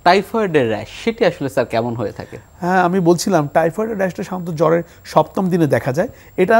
টাইফয়েডের rash সেটি আসলে sir কেমন হয়ে থাকে? হ্যাঁ, আমি বলছিলাম টাইফয়েডের র্যাশটা সাধারণত জ্বরের 7ম দিনে দেখা যায়। এটা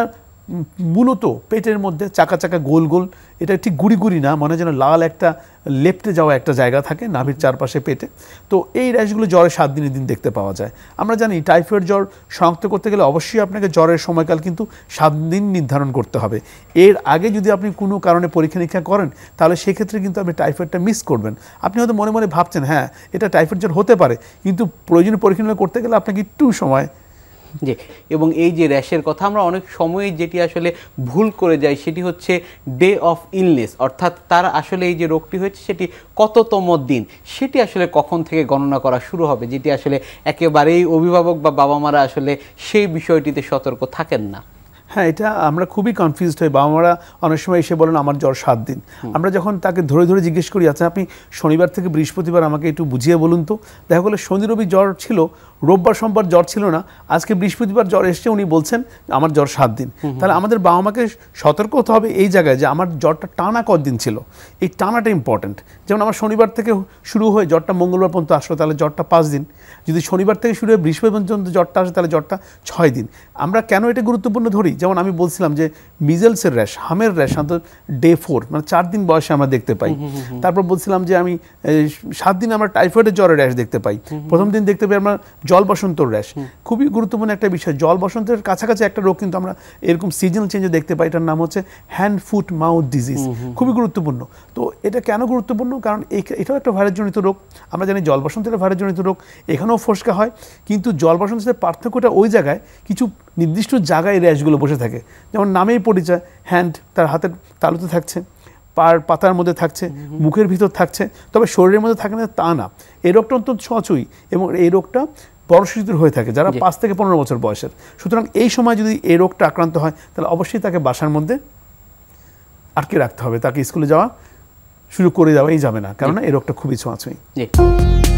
মূলত পেটের মধ্যে চাকা চাকা গোল গোল, এটা ঠিক গুড়ি গুড়ি না, মনে যেন লাল একটা লেপ্টে যাওয়া একটা জায়গা থাকে নাভির চারপাশে পেটে। তো এই র্যাশগুলো জ্বরের 7 দিনের দিন দেখতে পাওয়া যায়। আমরা জানি টাইফয়েড জ্বর শনাক্ত করতে গেলে অবশ্যই আপনাকে জ্বরের সময়কাল কিন্তু 7 দিন নির্ধারণ করতে হবে। এর আগে যদি আপনি কোনো কারণে পরীক্ষা নিরীক্ষা করেন তাহলে সেক্ষেত্রে কিন্তু আপনি টাইফয়েডটা মিস করবেন। আপনি হয়তো মনে মনে ভাবছেন হ্যাঁ এটা টাইফয়েড জ্বর হতে পারে, কিন্তু প্রয়োজনীয় পরীক্ষা নিরীক্ষা করতে গেলে আপনাকে একটু সময়। জি, এবং এই যে র্যাশের কথা আমরা অনেক সময় যেটি আসলে ভুল করে যাই সেটি হচ্ছে ডে অফ ইলনেস, অর্থাৎ তার আসলে এই যে রোগটি হয়েছে সেটি কততম দিন সেটি আসলে কখন থেকে গণনা করা শুরু হবে, যেটি আসলে একেবারেই অভিভাবক বা বাবা মারা আসলে সেই বিষয়টিতে সতর্ক থাকেন না। হ্যাঁ, এটা আমরা খুবই কনফিউজড হই। বাবা মারা অনেক সময় এসে বলেন আমার জ্বর 7 দিন। আমরা যখন তাকে ধরে ধরে জিজ্ঞেস করি আচ্ছা আপনি শনিবার থেকে বৃহস্পতিবার আমাকে একটু বুঝিয়ে বলুন তো, দেখা গেলো শনি রবি জ্বর ছিল, রোববার সোমবার জ্বর ছিল না, আজকে বৃহস্পতিবার জ্বর এসছে, উনি বলছেন আমার জ্বর 7 দিন। তাহলে আমাদের বাবা মাকে সতর্ক হতে হবে এই জায়গায় যে আমার জ্বরটা টানা কতদিন ছিল, এই টানাটা ইম্পর্টেন্ট। যেমন আমার শনিবার থেকে শুরু হয়ে জ্বরটা মঙ্গলবার পর্যন্ত আসলো তাহলে জ্বরটা 5 দিন, যদি শনিবার থেকে শুরু হয়ে বৃহস্পতিবার পর্যন্ত জ্বরটা আসে তাহলে জ্বরটা 6 দিন। আমরা কেন এটা গুরুত্বপূর্ণ ধরি, যেমন আমি বলছিলাম যে মিজেলসের র্যাশ, হামের র্যাশ সাধারণত ডে 4 মানে 4 দিন বয়সে আমরা দেখতে পাই। তারপর বলছিলাম যে আমি 7 দিন আমরা টাইফয়েডের জ্বরের র্যাশ দেখতে পাই। প্রথম দিন দেখতে পাই আমরা জল বসন্তর র্যাশ। খুবই গুরুত্বপূর্ণ একটা বিষয়, জল বসন্তের কাছাকাছি একটা রোগ কিন্তু আমরা এরকম সিজনাল চেঞ্জে দেখতে পাই, এটার নাম হচ্ছে হ্যান্ড ফুট মাউথ ডিজিজ। খুবই গুরুত্বপূর্ণ। তো এটা কেন গুরুত্বপূর্ণ, কারণ এটাও একটা ভাইরাসজনিত রোগ। আমরা জানি জল বসন্তের ভাইরাসজনিত রোগ, এখানেও ফোসকা হয়, কিন্তু জল বসন্তের সাথে পার্থক্যটা ওই জায়গায় কিছু নির্দিষ্ট জায়গায় র্যাশগুলো বসে থাকে। যেমন নামেই পরিচয়, হ্যান্ড তার হাতের তালুতে থাকছে, পাতার মধ্যে থাকছে, মুখের ভিতর থাকছে, তবে শরীরের মধ্যে থাকে না তা না। এই রোগটা অত্যন্ত ছোঁয়াছুঁই এবং এই রোগটা বড় শিশুদের হয়ে থাকে যারা 5 থেকে 15 বছর বয়সের। সুতরাং এই সময় যদি এই রোগটা আক্রান্ত হয় তাহলে অবশ্যই তাকে বাসার মধ্যে আটকে রাখতে হবে, তাকে স্কুলে যাওয়া শুরু করে দেওয়াই যাবে না, কারণ এই রোগটা খুবই ছোঁয়াছুঁই।